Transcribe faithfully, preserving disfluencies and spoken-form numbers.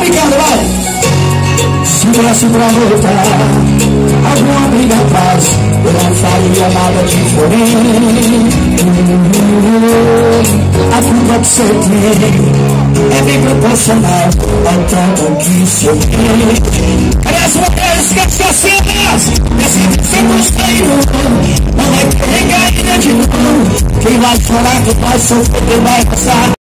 brincando, vai. Se desse pra voltar alguma briga atrás, eu não faria nada diferente. A culpa que você tem é bem proporcional ao tanto que você tem. Aliás, mulheres que esquecidas, decide ser construído, não vai querer cair de novo. Quem vai chorar, quem vai sofrer, quem vai passar.